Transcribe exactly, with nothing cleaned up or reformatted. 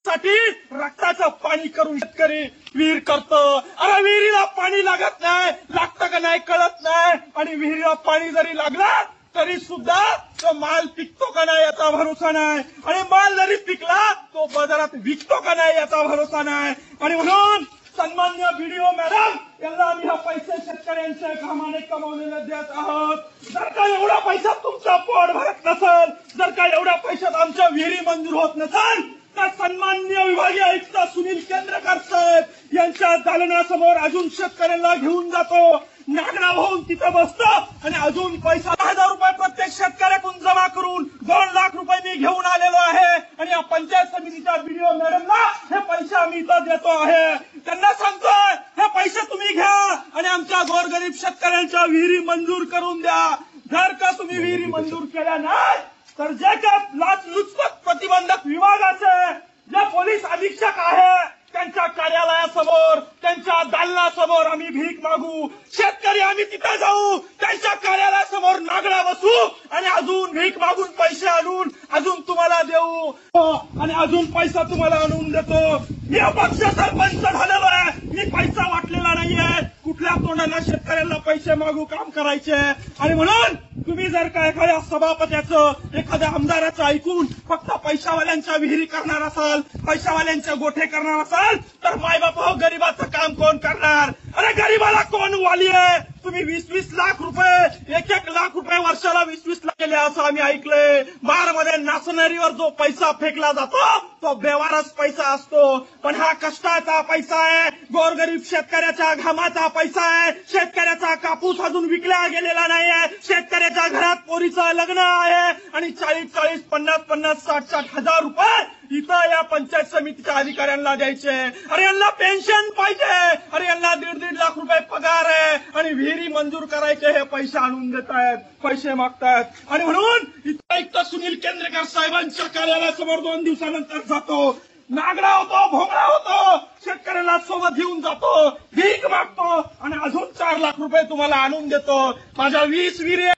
साठी रक्ताचं पाणी करून शेतकरी विहीर करतो। अरे विहिरीला पाणी लागत नाही, लागतं का नाही कळत नाही, आणि विहिरीला पाणी जरी लागलं तरी सुद्धा तो माल पिकतो का नाही याचा भरोसा नाही, आणि माल जरी पिकला तो बाजारात विकतो का नाही याचा भरोसा नाही। आणि म्हणून सन्मान्य बीडीओ मॅडम यांना आम्ही हा पैसे शेतकऱ्यांच्या घामाने कमावलेले देत आहोत। जर का एवढा पैसा तुमचा पोट भरत नसेल, जर का एवढ्या पैशात आमच्या विहिरी मंजूर होत नसेल, तर सन्मान्य विभागीय आयुक्त सुनील केंद्रेकर साहेब यांच्या दालनासमोर अजून शेतकऱ्यांना घेऊन जातो, नागडा होऊन तिथं बसतो आणि अजून पैसा हजार रुपये प्रत्येक शेतकऱ्याकडून जमा करून दोन लाख रुपये मी घेऊन आलेलो आहे, आणि या पंचायत समितीच्या बीडीओ मॅडमला हे पैसे आम्ही इथं देतो आहे। त्यांना सांगतोय हे पैसे तुम्ही घ्या आणि आमच्या गोरगरीब शेतकऱ्यांच्या विहिरी मंजूर करून द्या। जर का तुम्ही विहिरी मंजूर केल्या नाही तर जे काय लाचलुचपत प्रतिबंधक विभागाचे जे पोलीस अधीक्षक आहे त्यांच्या कार्यालयासमोर, त्यांच्या दालनासमोर आम्ही भीक मागू, शेतकरी आम्ही तिथे जाऊ, त्यांच्या कार्यालयासमोर नागडा बसू आणि अजून भीक मागून पैसे आणून अजून तुम्हाला देऊ, आणि अजून पैसा तुम्हाला आणून देतो। मी अपक्ष सरपंच झालेलो आहे, मी पैसा वाटलेला नाहीये, कुठल्या तोंडाला शेतकऱ्यांना पैसे मागू काम करायचे। आणि म्हणून तुम्ही जर का एखाद्या सभापत्याचं एखाद्या आमदाराचं ऐकून फक्त पैशावाल्यांच्या विहिरी करणार असाल, पैशावाल्यांच्या गोठे करणार असाल, तर मायबाप हो गरीबाचं काम कोण करणार? अरे गरीबाला कोण वाली आहे? तुम्ही वीस वीस लाख रुपये, एक एक लाख रुपये वर्षाला वीस वीस लाख केले असं आम्ही ऐकलंय। बारमध्ये नाचणारीवर जो पैसा फेकला जातो तो बेवारस पैसा असतो, पण हा कष्टाचा पैसा आहे, गोरगरीब शेतकऱ्याच्या घामाचा पैसा आहे, शेतकऱ्याचा कापूस अजून विकला गेलेला नाहीये, शेतकऱ्याच्या घरात पोरीचं लग्न आहे, आणि चाळीस चाळीस पन्नास पन्नास साठ साठ हजार रुपये इथं या पंचायत समितीच्या अधिकाऱ्यांना द्यायचे। अरे यांना पेन्शन पाहिजे, अरे यांना दीड दीड लाख रुपये पगार आहे, आणि विहिरी मंजूर करायचे हे पैसे आणून देत आहेत, पैसे मागतायत। आणि म्हणून इथं आयुक्त सुनील केंद्रेकर साहेबांच्या कार्यालयासमोर दोन दिवसानंतर जातो, नागडा होतो, भोंगडा होतो, शेतकऱ्याला सोबत घेऊन जातो, भीक मागतो, आणि अजून चार लाख रुपये तुम्हाला आणून देतो। माझ्या वीस विहिरी